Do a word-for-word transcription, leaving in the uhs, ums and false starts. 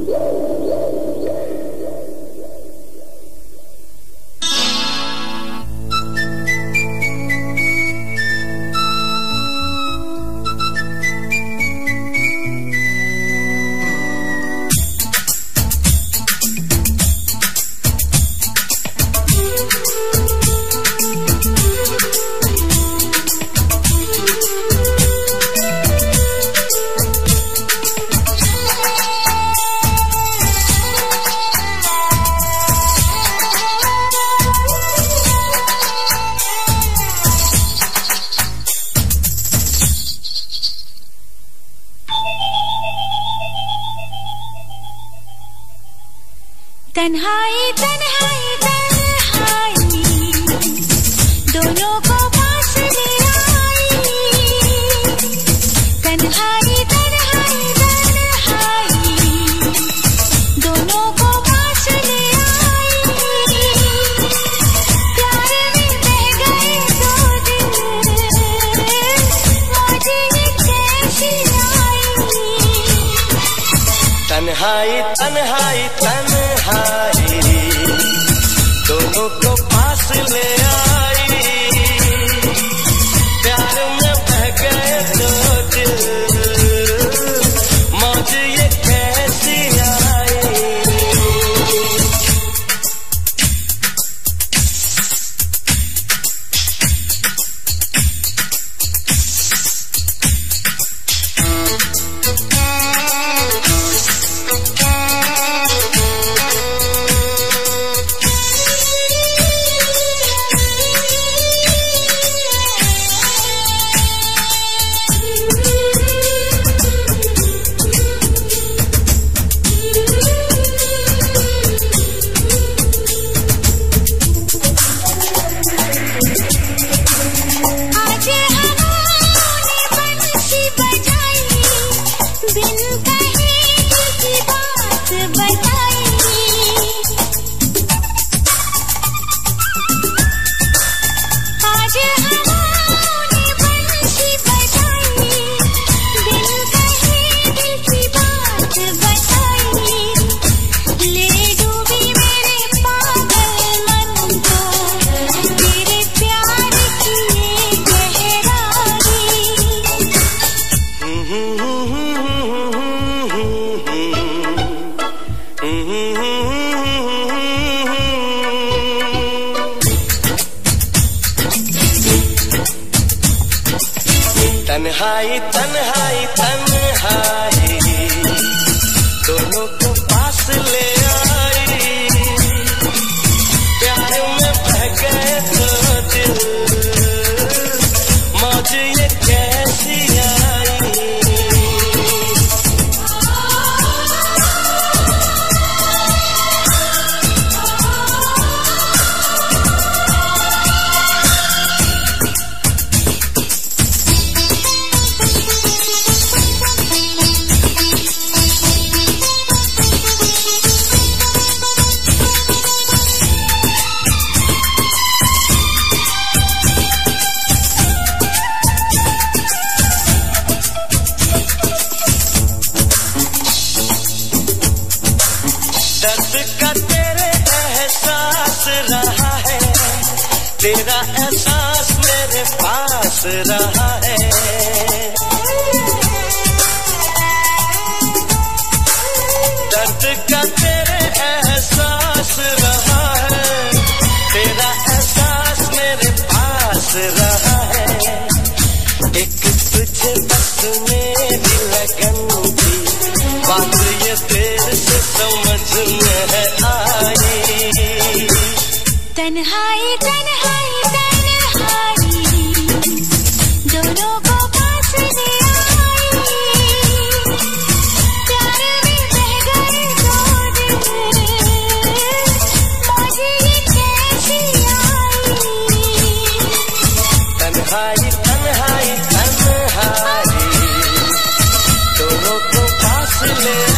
तन्हाई तन्हाई तन्हाई दोनों को पास ले आई। तन्हाई तन्हाई तन्हाई दोनों को पास ले आई। प्यार में बह गए दो दिन मुझे ये कैसी आई। तन्हाई तन्हाई तन्हाई दोनों को पास ले आई। प्यार में बह गए दो दिल मौज ये कैसी आई। तन्हाई तन्हाई तन्हाई दोनों को पास ले आई। प्यार में बह गए दो दिल मौज ये कैसी आई। दर्द का तेरे एहसास रहा है, तेरा एहसास मेरे पास रहा है। दर्द का तेरे एहसास रहा है, तेरा एहसास मेरे पास रहा है। एक तुझे बस मेरी लगन थी, बात ये देर से समझ में है आई। तन्हाई तन्हाई तन्हाई दोनों को पास ले आई। प्यार में बह गए दो दिल मुझे ये कैसी आई। तन्हाई तन्हाई तन्हाई दोनों को पास ले